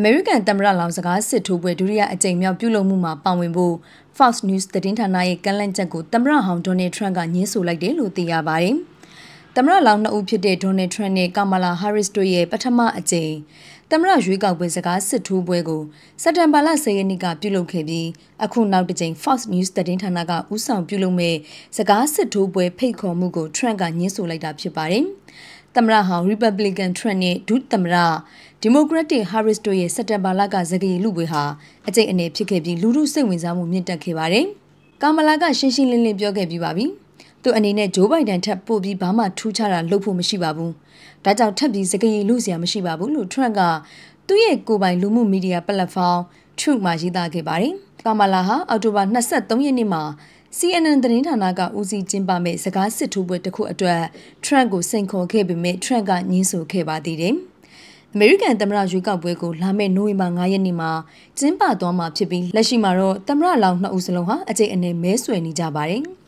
American သမ္မတလောင်စကားစစ်ထိုးပွဲဒုတိယအကြိမ်မြောက်ပြုလုပ်မှုမှာပါဝင်ဖို့ Fox News သတင်းဌာနရဲ့ကန့်လန့်ချက်ကိုသမ္မတဟောင်း Donald Trump ကညှင်းဆိုလိုက်တယ်လို့သိရပါတယ်။သမ္မတလောင်နှစ်ဦးဖြစ်တဲ့ Donald Trump နဲ့ Kamala Harris တို့ရဲ့ပထမအကြိမ်သမ္မတရွေးကောက်ပွဲစကားစစ်ထိုးပွဲကိုစက်တင်ဘာလ10ရက်နေ့ကပြုလုပ်ခဲ့ပြီးအခုနောက်တစ်ကြိမ် Fox News သတင်းဌာနကဦးဆောင်ပြုလုပ်မဲ့စကားစစ်ထိုးပွဲဖိတ်ခေါ်မှုကို Trump ကညှင်းဆိုလိုက်တာဖြစ်ပါတယ်။သမ္မတဟောင်း Republican Trump နဲ့ဒုသမ္မတ Democratic Harris တို့ရဲ့စက်တင်ဘာလကစကားလူပွဲဟာအကြိမ်အနေဖြစ်ခဲ့ပြီးလူထုစိတ်ဝင်စားမှုမြင့်တက်ခဲ့ပါတယ်။ကာမလာကရှင်းရှင်းလင်းလင်းပြောခဲ့ပြီးပါပြီ။သူအနေနဲ့ဂျိုးဘိုင်ဒန်ထပ်ပို့ပြီးဘာမှထူးခြားတာလုပ်ဖို့မရှိပါဘူး။ဒါကြောင့်ထပ်ပြီးစကားလူစရာမရှိပါဘူးလို့ Trump ကသူ့ရဲ့ကိုယ်ပိုင်လူမှုမီဒီယာပလက်ဖောင်း Truth မှာရေးသားခဲ့ပါတယ်။ကာမလာဟာအောက်တိုဘာ23ရက်နေ့မှာ CNN သတင်းဌာနကဦးစီးကျင်းပမဲ့စကားစစ်ထိုးပွဲတစ်ခုအတွက် Trump ကိုစိန်ခေါ်ခဲ့ပေမဲ့ Trump ကညှင်းဆိုခဲ့ပါသေးတယ်။ American သမ္မတရွေးကောက်ပွဲကိုလာမယ့်နိုဝင်ဘာ9ရက်နေ့မှာကျင်းပသွားမှာဖြစ်ပြီးလက်ရှိမှာတော့သမ္မတလောင်နှစ်ဦးစလုံးဟာအကြိမ်အနေမဲဆွယ်နေကြပါတယ်။